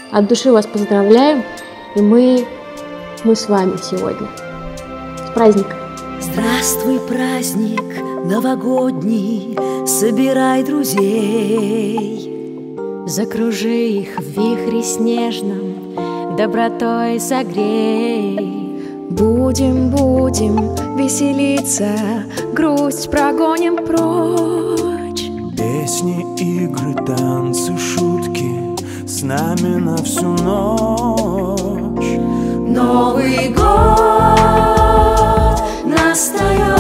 От души вас поздравляем, и мы с вами сегодня. С праздником! Здравствуй, праздник новогодний, собирай друзей. Закружи их в вихре снежном, добротой согрей. Будем веселиться, грусть прогоним прочь. Песни, игры, танцы, шутки с нами на всю ночь. Новый год настает,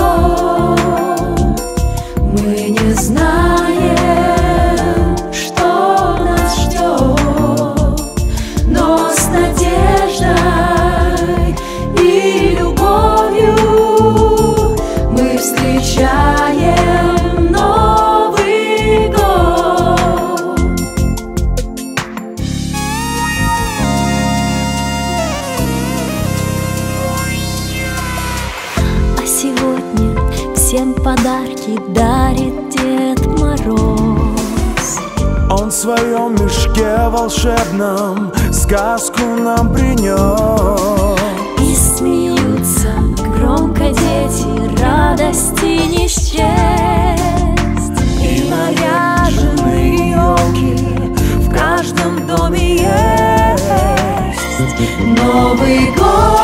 мы не знаем, что нас ждет, но с надеждой и любовью мы встречаем Новый год. А сегодня всем подарки дарит Дед Мороз. Он в своем мешке волшебном сказку нам принес. И смеются громко дети, радости не счесть. И наряженные елки в каждом доме есть. Новый год